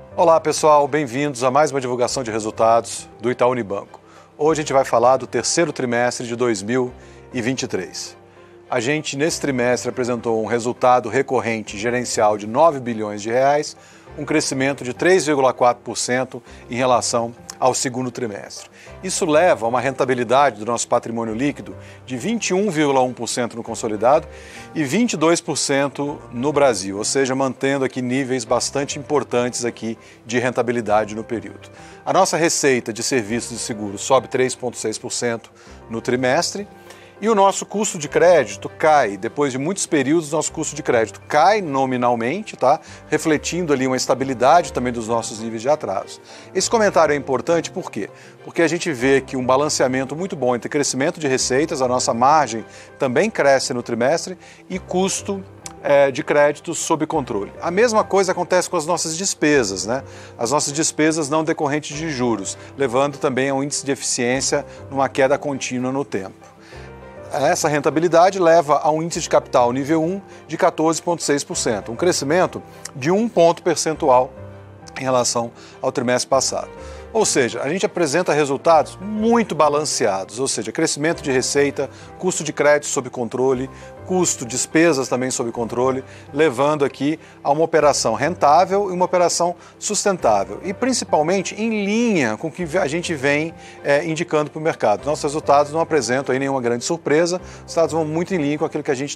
Olá pessoal, bem-vindos a mais uma divulgação de resultados do Itaú Unibanco. Hoje a gente vai falar do terceiro trimestre de 2023. A gente nesse trimestre apresentou um resultado recorrente gerencial de 9 bilhões de reais, um crescimento de 3,4% em relação ao segundo trimestre. Isso leva a uma rentabilidade do nosso patrimônio líquido de 21,1% no consolidado e 22% no Brasil, ou seja, mantendo aqui níveis bastante importantes aqui de rentabilidade no período. A nossa receita de serviços de seguro sobe 3,6% no trimestre. E o nosso custo de crédito cai, depois de muitos períodos, nosso custo de crédito cai nominalmente, tá? Refletindo ali uma estabilidade também dos nossos níveis de atraso. Esse comentário é importante por quê? Porque a gente vê que um balanceamento muito bom entre crescimento de receitas, a nossa margem também cresce no trimestre, e custo de crédito sob controle. A mesma coisa acontece com as nossas despesas, né? As nossas despesas não decorrentes de juros, levando também a um índice de eficiência numa queda contínua no tempo. Essa rentabilidade leva a um índice de capital nível 1 de 14,6%, um crescimento de 1 ponto percentual em relação ao trimestre passado. Ou seja, a gente apresenta resultados muito balanceados, ou seja, crescimento de receita, custo de crédito sob controle, custo, despesas também sob controle, levando aqui a uma operação rentável e uma operação sustentável. E principalmente em linha com o que a gente vem indicando para o mercado. Nossos resultados não apresentam aí nenhuma grande surpresa, os resultados vão muito em linha com aquilo que a gente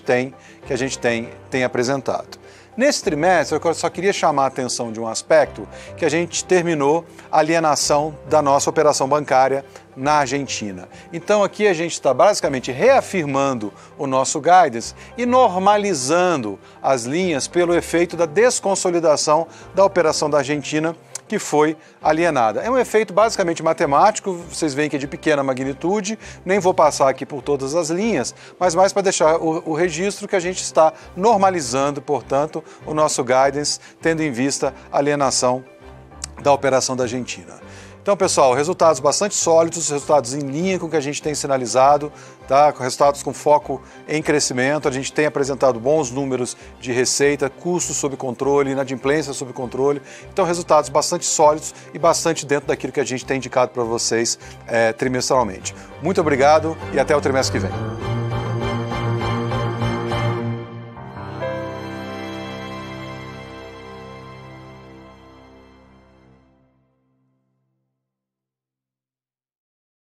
tem apresentado. Nesse trimestre, eu só queria chamar a atenção de um aspecto que a gente terminou a alienação da nossa operação bancária na Argentina. Então aqui a gente está basicamente reafirmando o nosso guidance e normalizando as linhas pelo efeito da desconsolidação da operação da Argentina que foi alienada. É um efeito basicamente matemático, vocês veem que é de pequena magnitude, nem vou passar aqui por todas as linhas, mas mais para deixar o registro que a gente está normalizando, portanto, o nosso guidance, tendo em vista a alienação da operação da Argentina. Então, pessoal, resultados bastante sólidos, resultados em linha com o que a gente tem sinalizado, tá? Resultados com foco em crescimento. A gente tem apresentado bons números de receita, custos sob controle, inadimplência sob controle. Então, resultados bastante sólidos e bastante dentro daquilo que a gente tem indicado para vocês trimestralmente. Muito obrigado e até o trimestre que vem.